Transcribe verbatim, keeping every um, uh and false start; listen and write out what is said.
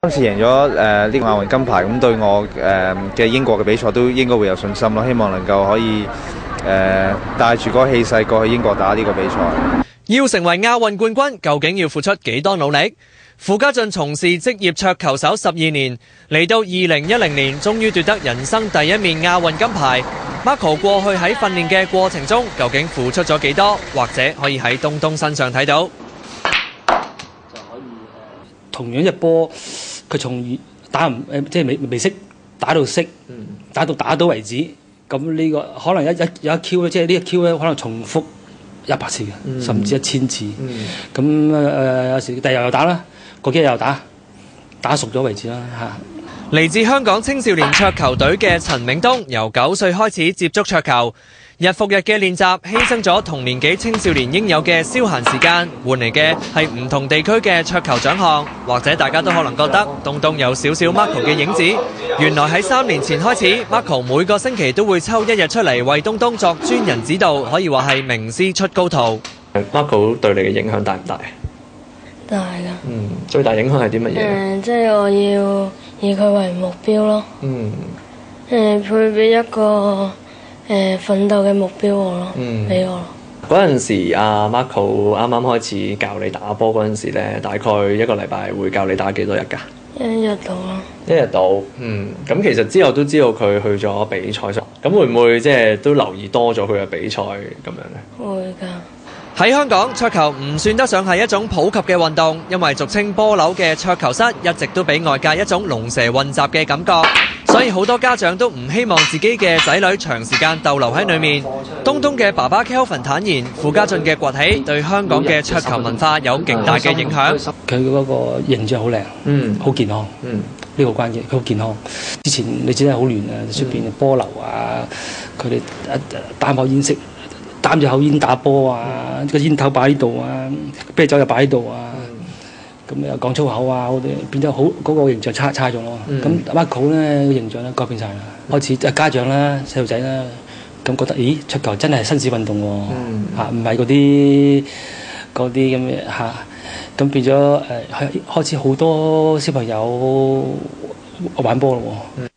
今次贏咗誒呢個亞運金牌，咁對我誒嘅英國嘅比賽都應該會有信心咯。希望能夠可以誒帶住嗰個氣勢過去英國打呢個比賽。 要成為亞運冠軍，究竟要付出幾多努力？傅家俊從事職業桌球手十二年，嚟到二零一零年，終於奪得人生第一面亞運金牌。Marco 過去喺訓練嘅過程中，究竟付出咗幾多？或者可以喺東東身上睇到。 就可以同樣一波，佢從打唔誒，即係未未識打到識，打到打到為止。咁呢個可能一一有一 Q 咧，即係呢一 Q 咧，可能重複一百次嘅，嗯、甚至一千次。咁誒誒有時第日又打啦，過幾日又打，打熟咗為止啦嚇。 嚟自香港青少年桌球隊嘅陳銘東，由九歲開始接觸桌球，日復日嘅練習，犧牲咗同年紀青少年應有嘅消閒時間，換嚟嘅係唔同地區嘅桌球獎項。或者大家都可能覺得東東有少少 Marco 嘅影子，原來喺三年前開始 ，Marco 每個星期都會抽一日出嚟為東東作專人指導，可以話係名師出高徒。 Marco 對你嘅影響大唔大？ 大㗎。 嗯，最大影響係啲乜嘢？誒、 呃，即係我要以佢為目標咯。 嗯。 誒、呃，配俾一個誒奮鬥嘅目標我咯，俾、嗯、我咯。 嗰陣時，阿 Marco 啱啱開始教你打波嗰陣時咧，大概一個禮拜會教你打幾多日㗎？ 一日到咯。 一日到，嗯。咁其實之後都知道佢去咗比賽上，咁會唔會即係都留意多咗佢嘅比賽咁樣咧？ 會㗎。 喺香港，桌球唔算得上係一種普及嘅運動，因為俗稱波樓嘅桌球室一直都俾外界一種龍蛇混雜嘅感覺，所以好多家長都唔希望自己嘅仔女長時間逗留喺裏面。東東嘅爸爸 Kelvin 坦言，傅家俊嘅崛起對香港嘅桌球文化有極大嘅影響。 佢嗰個形象好靚，嗯，好健康，嗯，呢個關鍵，佢好健康。之前你知係好亂啊，出邊波樓啊，佢哋擔口煙食。擔住口煙打波啊，個煙頭擺喺度啊，啤酒又擺喺度啊，咁又講粗口啊，我哋變咗好嗰個形象差差咗咯。咁 Marco 咧個形象咧改變晒啦，開始家長啦、細路仔啦，咁覺得咦桌球真係紳士運動喎，嚇唔係嗰啲嗰啲咁嘅嚇，咁變咗誒開開始好多小朋友玩波咯喎。